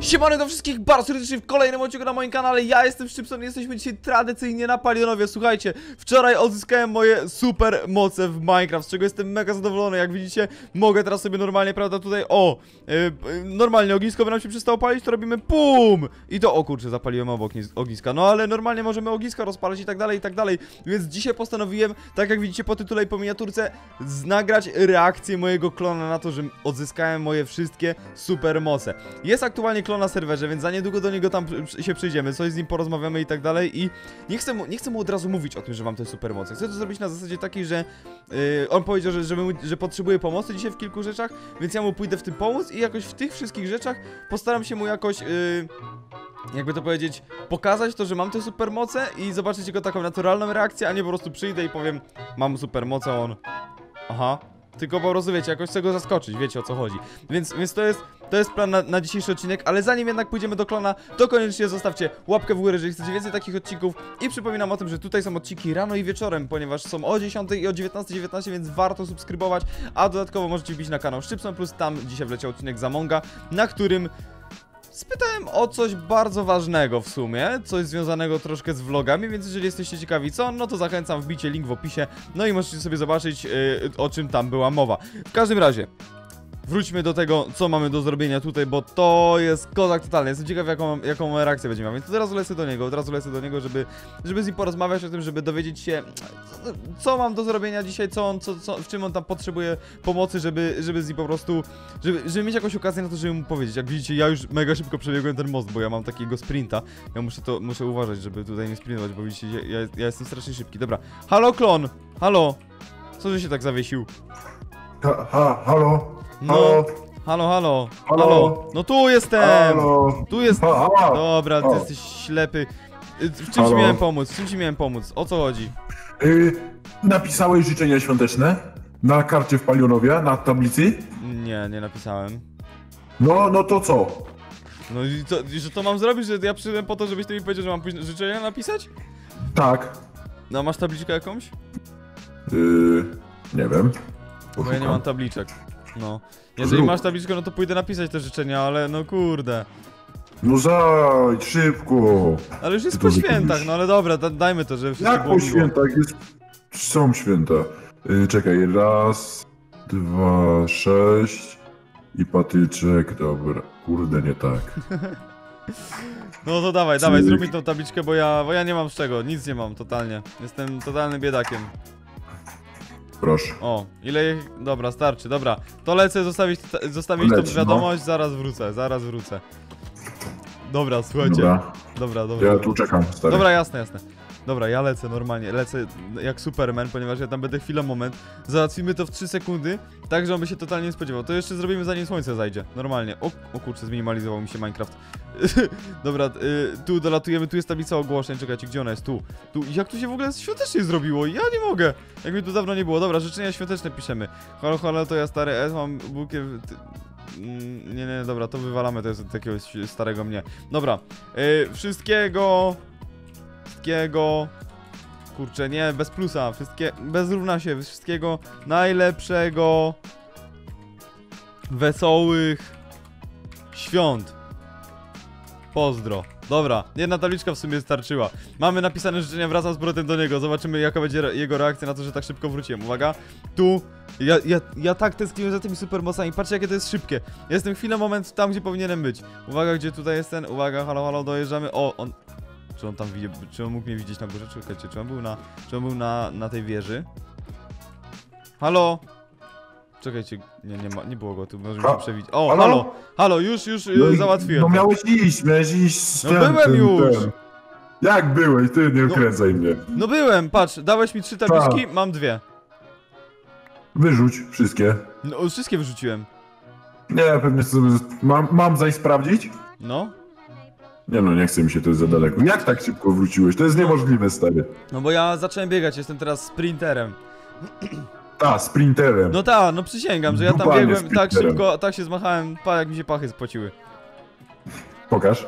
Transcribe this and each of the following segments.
Siemano do wszystkich bardzo serdecznie w kolejnym odcinku na moim kanale. Ja jestem Szczypson, jesteśmy dzisiaj tradycyjnie na Palionowie. Słuchajcie, wczoraj odzyskałem moje super moce w Minecraft, z czego jestem mega zadowolony. Jak widzicie, mogę teraz sobie normalnie, prawda, tutaj, normalnie ognisko by nam się przestało palić, to robimy PUM! I to, o kurczę, zapaliłem obok ogniska. No ale normalnie możemy ogniska rozpalać i tak dalej. Więc dzisiaj postanowiłem, tak jak widzicie po tytule i po miniaturce, nagrać reakcję mojego klona na to, że odzyskałem moje wszystkie super moce. Jest aktualnie klon na serwerze, więc za niedługo do niego tam się przyjdziemy, coś z nim porozmawiamy i tak dalej. I nie chcę mu od razu mówić o tym, że mam te supermoce. Chcę to zrobić na zasadzie takiej, że on powiedział, że potrzebuje pomocy dzisiaj w kilku rzeczach, więc ja mu pójdę w tym pomóc i jakoś w tych wszystkich rzeczach postaram się mu jakoś jakby to powiedzieć, pokazać to, że mam te supermoce i zobaczyć jego taką naturalną reakcję, a nie po prostu przyjdę i powiem, mam supermoce, a on aha. Tylko po prostu wiecie, jakoś chcę go zaskoczyć, wiecie o co chodzi. Więc to jest plan na dzisiejszy odcinek, ale zanim jednak pójdziemy do klona, to koniecznie zostawcie łapkę w górę, jeżeli chcecie więcej takich odcinków. I przypominam o tym, że tutaj są odcinki rano i wieczorem, ponieważ są o 10 i o 19:19, więc warto subskrybować. A dodatkowo możecie wbić na kanał Szczypson Plus, tam dzisiaj wleciał odcinek z Amonga, na którym spytałem o coś bardzo ważnego w sumie, coś związanego troszkę z vlogami, więc jeżeli jesteście ciekawi co, no to zachęcam, wbijcie link w opisie, no i możecie sobie zobaczyć o czym tam była mowa. W każdym razie, wróćmy do tego, co mamy do zrobienia tutaj, bo to jest kozak totalny. Jestem ciekaw, jaką reakcję będzie miał, więc od razu lecę do niego, żeby z nim porozmawiać o tym, żeby dowiedzieć się, co mam do zrobienia dzisiaj, w czym on tam potrzebuje pomocy, żeby z nim po prostu, żeby mieć jakąś okazję na to, żeby mu powiedzieć. Jak widzicie, ja już mega szybko przebiegłem ten most, bo ja mam takiego sprinta. Ja muszę uważać, żeby tutaj nie sprintować, bo widzicie, ja jestem strasznie szybki. Dobra, halo klon, halo, co że się tak zawiesił? Halo? No, halo. No tu jestem! Halo. Tu jest. Dobra, ty jesteś ślepy. W czym ci miałem pomóc? O co chodzi? Napisałeś życzenia świąteczne? Na karcie w Palionowie, na tablicy? Nie napisałem. No to co? No i co, że to mam zrobić, że ja przyszedłem po to, żebyś ty mi powiedział, że mam później życzenia napisać? Tak. No masz tabliczkę jakąś? Nie wiem. Bo ja nie mam tabliczek. No. Jeżeli masz tabliczkę, no to pójdę napisać te życzenia, ale no kurde. No zajdź, szybko. Ale już jest po świętach, no ale dobra, dajmy to, żeby wszystko Jak było po miło. świętach? Są święta. Czekaj, raz, dwa, 6 i patyczek, dobra. Kurde, nie tak. No to dawaj, zrób mi tą tabliczkę, bo ja nie mam z czego, nic nie mam, totalnie. Jestem totalnym biedakiem. Proszę. O, dobra, starczy, dobra. To lecę zostawić tą wiadomość, zaraz wrócę. Dobra, słuchajcie. Dobra. Ja tu czekam, stary. Dobra, jasne. Dobra, ja lecę normalnie, lecę jak Superman, ponieważ ja tam będę chwilę, moment. Załatwimy to w 3 sekundy, tak że on by się totalnie nie spodziewał. To jeszcze zrobimy zanim słońce zajdzie, normalnie. O kurczę, zminimalizował mi się Minecraft. Dobra, tu dolatujemy, tu jest tablica ogłoszeń, czekajcie, gdzie ona jest? Tu, jak tu się w ogóle świątecznie zrobiło? Ja nie mogę, jak mi tu dawno nie było. Dobra, życzenia świąteczne piszemy. Halo, to ja stary S, mam bukiet... Nie, dobra, to wywalamy, to jest od jakiegoś starego mnie. Dobra, wszystkiego... Kurczę, nie, bez plusa, bez równa się, wszystkiego najlepszego, wesołych świąt. Pozdro. Dobra, jedna tabliczka w sumie starczyła. Mamy napisane życzenia, wracam z powrotem do niego. Zobaczymy, jaka będzie jego reakcja na to, że tak szybko wróciłem. Uwaga, tu. Ja tak tęskniłem za tymi supermocami. Patrzcie, jakie to jest szybkie. Jestem chwilę, moment tam, gdzie powinienem być. Uwaga, gdzie tutaj jest ten. Uwaga, halo, dojeżdżamy. O, on... Czy on tam widzi, czy on mógł mnie widzieć na górze? Czekajcie, czy on był na tej wieży? Halo? Czekajcie, nie było go tu, możemy się przewidzieć. O, halo, już załatwiłem. No miałeś iść z No byłem już! Jak byłeś? Ty nie kręcaj mnie. No byłem, patrz, dałeś mi 3 tabliczki, mam 2. Wyrzuć wszystkie. No, wszystkie wyrzuciłem. Nie, pewnie sobie... Mam zaś sprawdzić? No. Nie no, nie chce mi się, to jest za daleko. Jak tak szybko wróciłeś? To jest niemożliwe, stary. No bo ja zacząłem biegać, jestem teraz sprinterem. Sprinterem. No no przysięgam, że ja tam biegłem tak szybko, tak się zmachałem, jak mi się pachy spociły. Pokaż.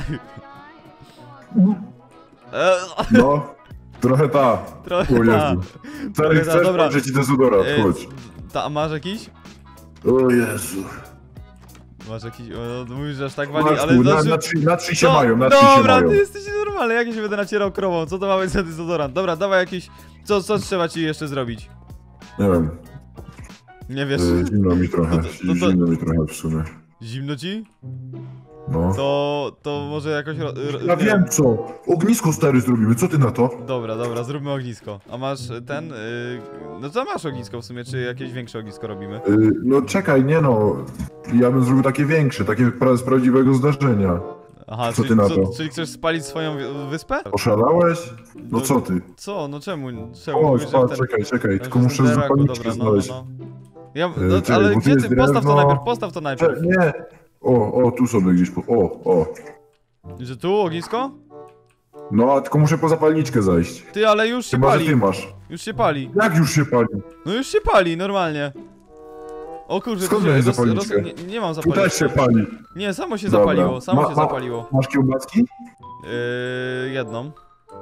No, trochę Trochę o Jezu. Stary, chcesz, dobra. Że ci dezodorat, chodź. A masz jakiś? O Jezu. Masz jakiś... O, mówisz, że aż tak wali, Masz ale... tu, znaczy- na 3 się No, mają, na 3 się dobra, mają. ty jesteś normalny, jak ja się będę nacierał krową? Co to ma być za dezodorant? Dobra, dawaj jakiś... Co trzeba ci jeszcze zrobić? Nie wiem, Nie wiesz. zimno mi trochę, zimno mi trochę w sumie. Zimno ci? No. To może jakoś... Ja wiem co, ognisko stary zrobimy, co ty na to? Dobra, zróbmy ognisko. A masz ten... No to masz ognisko w sumie, czy jakieś większe ognisko robimy? No czekaj, nie no, ja bym zrobił takie większe, takie z prawdziwego zdarzenia. Aha, Co ty na to? czyli chcesz spalić swoją wyspę? Oszalałeś? No co ty? Co? No czemu? O, Mówisz, że patrz, czekaj, tylko muszę zapalniczkę znaleźć. Ja, czekaj, ale bo tu gdzie jest ty? drewno. Postaw to najpierw. Nie, o, tu sobie gdzieś, o. Że tu ognisko? No, a tylko muszę po zapalniczkę zajść. Ty, ale już się Chyba, że pali. ty masz. Już się pali. Jak już się pali? No już się pali, normalnie. O kurczę, Skąd tu się miałeś zapalniczkę? nie mam Tu zapalniczki. też się pali. Nie, samo się Dobra. zapaliło, samo się zapaliło. Masz kiełbaski? Jedną.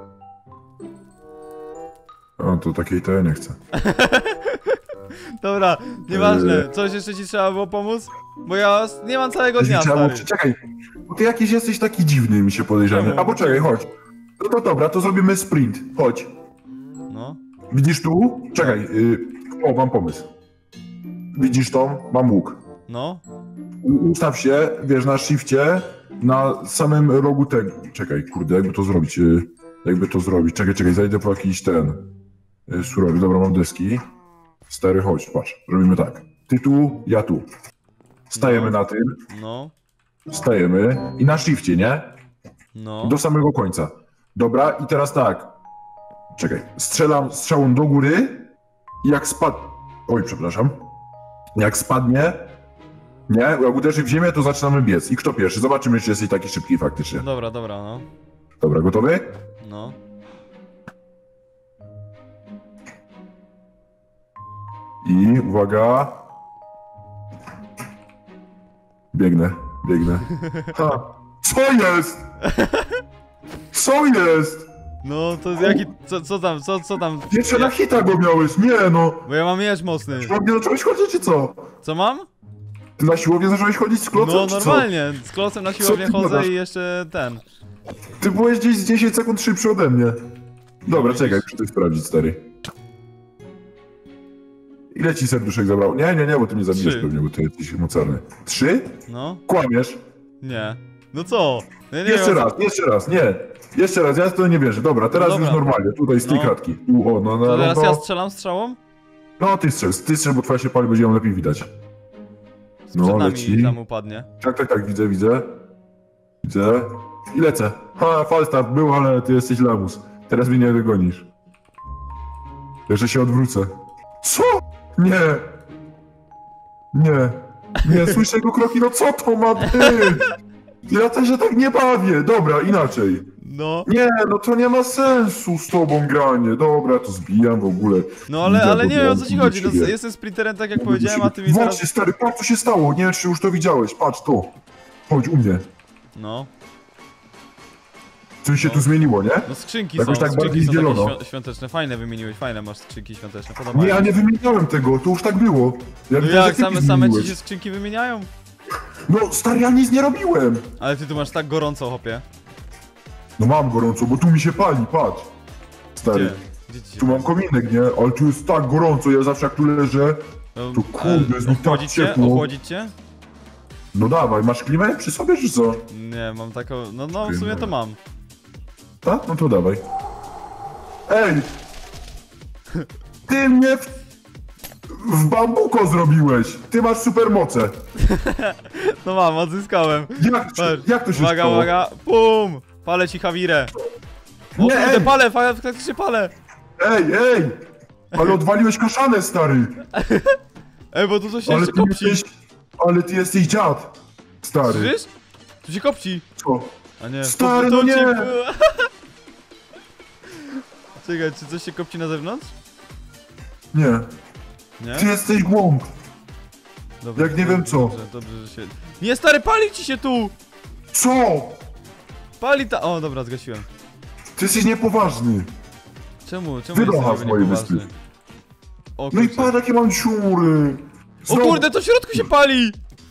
O, to takiej to ja nie chcę. Dobra, nieważne. Coś jeszcze ci trzeba było pomóc? Bo ja nie mam całego dnia, stary. Czekaj, bo ty jakiś jesteś taki dziwny, mi się podejrzany. Czemu? A poczekaj, chodź. No to dobra, to zrobimy sprint. Chodź. No. Widzisz tu? Czekaj, o, mam pomysł. Widzisz to? Mam łuk. No. Ustaw się, wiesz, na shifcie, na samym rogu tego. Czekaj, kurde, jakby to zrobić? Czekaj, zajdę po jakiś ten surowy. Dobra, mam deski. Stary, chodź, patrz, robimy tak. Ty tu, ja tu. Stajemy na tym, No. stajemy i na shifcie, nie? No. Do samego końca. Dobra, i teraz tak. Czekaj, strzelam strzałą do góry i jak Oj, przepraszam. Jak spadnie, nie? Jak uderzy w ziemię, to zaczynamy biec. I kto pierwszy? Zobaczymy, czy jesteś taki szybki faktycznie. Dobra, no. Dobra, gotowy? No. I uwaga. Biegnę. Ha! Co jest? Co jest? No, to jaki... Co tam? Jeszcze na hita go miałeś, nie no. Bo ja mam miecz mocny. Na siłownię zacząłeś chodzić, czy co? Co mam? Ty na siłownię zacząłeś chodzić z klocem, No, czy co? normalnie. Z klocem na siłownię ty chodzę gadasz? i jeszcze ten. Ty byłeś gdzieś z 10 sekund szybszy ode mnie. Dobra, widzisz. czekaj, muszę coś sprawdzić, stary. Ile ci serduszek zabrało? Nie, bo ty mnie zabijesz 3. pewnie, bo ty jesteś mocarny. 3? No. Kłamiesz. Nie. No co? Ja nie Jeszcze wiem, raz, nie. Jeszcze raz, ja w to nie wierzę. Dobra, teraz dobra. już normalnie, tutaj z tej No. kratki. Tu, o, To teraz ja strzelam strzałą? No, ty strzel, bo twoja się pali, będzie ją lepiej widać. Przed No, nami leci. tam upadnie. Tak, widzę. Widzę. I lecę. Ha, falstart był, ale ty jesteś lamus. Teraz mnie nie dogonisz. Jeszcze się odwrócę. Co? Nie, słyszę jego kroki, no co to ma być? Ja też się tak nie bawię. Dobra, inaczej. No. Nie, no to nie ma sensu z tobą granie. Dobra, to zbijam w ogóle. No ale nie wiem o co ci Idę chodzi. do No, ciebie. jestem sprinterem tak jak powiedziałem, a ty mi Właśnie, zaraz... stary, patrz co się stało. Nie wiem, czy już to widziałeś. Patrz to. Chodź u mnie. No. Coś się tu zmieniło, nie? No skrzynki Jakoś są, tak skrzynki bardziej są takie zielono. świąteczne. Fajne wymieniłeś, fajne masz skrzynki świąteczne. Podoba Nie, mi ja się. nie wymieniałem tego, to już tak było. Ja No widziałem, jak, że ty same ci zmieniłeś. się skrzynki wymieniają? No, stary, ja nic nie robiłem. Ale ty tu masz tak gorąco, hopie. No mam gorąco, bo tu mi się pali, patrz. Stary, Gdzie ci się... tu mam kominek, nie? Ale tu jest tak gorąco, ja zawsze jak tu leżę, No, tu kurde, jest mi tak ochłodzić cię? ciepło. Ochłodzić cię? No dawaj, masz klimę przy sobie, czy co? Nie, mam taką... No w sumie to mam. Tak? No to dawaj. Ej! Ty mnie w bambuko zrobiłeś! Ty masz supermoce! No mam, odzyskałem. Jak to się Uwaga, stało? uwaga, pum! Palę ci Hawirę. O Nie, kurde, ej! palę, faktycznie palę. Ej! Ale odwaliłeś kaszanę, stary! Ej, bo tu coś się Ale jeszcze ty kopci. jesteś... Ale ty jesteś dziad! Stary. Słyszysz? Tu się kopci. Co? A nie, Stary, to no ci- nie! Czekaj, czy coś się kopci na zewnątrz? Nie. Nie? Ty jesteś głąb! Dobrze, jak nie wiem co. Dobrze, że się... Nie, stary, pali ci się tu! Co? Pali ta... O, dobra, zgasiłem. Ty jesteś niepoważny. Czemu Wynocha jesteś z mojej niepoważny? wyspy. O, No i kurczę. patrz jakie mam dziury! O kurde, to w środku się pali!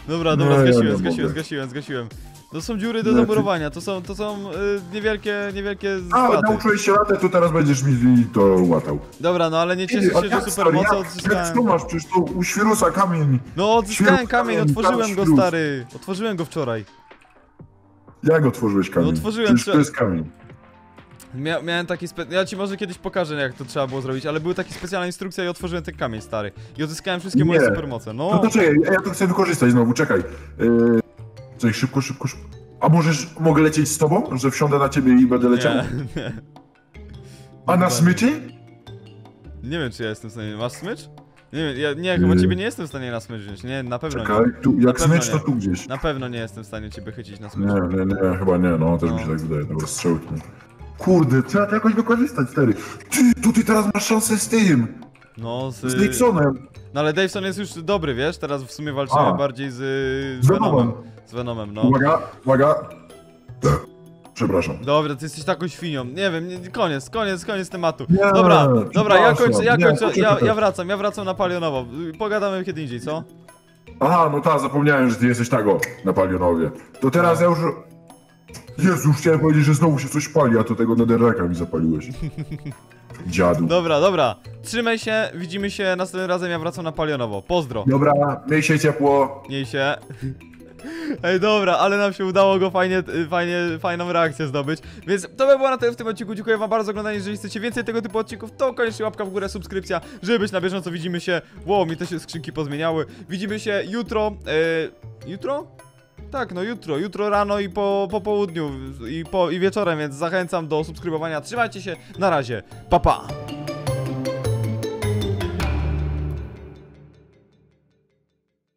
Dobra, Nie, ja nie zgasiłem. To są dziury do Nie, zamurowania, to są niewielkie A, straty. nauczyłeś się latać, to teraz będziesz mi to łatał. Dobra, no ale nie cieszę się, że supermoce odzyskałem. Jak to masz? Przecież to u świrusa kamień. No odzyskałem Świrus kamień, kamień, otworzyłem go, świrus. stary. Otworzyłem go wczoraj. Jak otworzyłeś kamień? No, otworzyłem Przecież to jest kamień. Miałem taki ja ci może kiedyś pokażę, jak to trzeba było zrobić, ale były takie specjalna instrukcja i otworzyłem ten kamień, stary. I odzyskałem wszystkie moje Nie. supermoce, No no. to czekaj, ja to chcę wykorzystać znowu, czekaj. Czekaj, szybko. A mogę lecieć z tobą? Że wsiądę na ciebie i będę leciał? Nie. A na smyczy? Nie wiem, czy ja jestem w stanie. Masz smycz? Nie wiem, chyba ciebie nie jestem w stanie na smycz wziąć. Nie, na pewno Czekaj, nie. tu, jak pewno smycz, to nie. tu gdzieś. Na pewno nie jestem w stanie ciebie chycić na smycz. Nie, chyba nie, no też mi się tak wydaje, dobra, strzały tu. Kurde, trzeba to jakoś wykorzystać, stary. Ty teraz masz szansę z tym, No, z Dixonem. No ale Daveson jest już dobry, wiesz? Teraz w sumie walczymy A. bardziej Z z Venomem. Z Venomem, no. Uwaga. Przepraszam. Dobra, ty jesteś taką świnią. Nie wiem, koniec tematu. Nie, Dobra, ja przepraszam. kończę, Nie, ja wracam na Palionowo. Pogadamy kiedy indziej, co? Aha, no tak, zapomniałem, że ty jesteś tego na Palionowie. To teraz ja już... Jezu, chciałem powiedzieć, że znowu się coś pali, a to tego netherracka mi zapaliłeś. Dziadu. Dobra. Trzymaj się, widzimy się następnym razem, ja wracam na Palionowo. Pozdro. Dobra, miej się ciepło. Miej się. Ej, dobra, ale nam się udało go fajną reakcję zdobyć. Więc to by było na tyle w tym odcinku. Dziękuję wam bardzo za oglądanie. Jeżeli chcecie więcej tego typu odcinków, to koniecznie łapka w górę, subskrypcja, żeby być na bieżąco. Widzimy się. Wow, mi też się skrzynki pozmieniały. Widzimy się jutro. Jutro? Tak, no jutro rano i po południu i wieczorem, więc zachęcam do subskrybowania. Trzymajcie się, na razie, pa pa!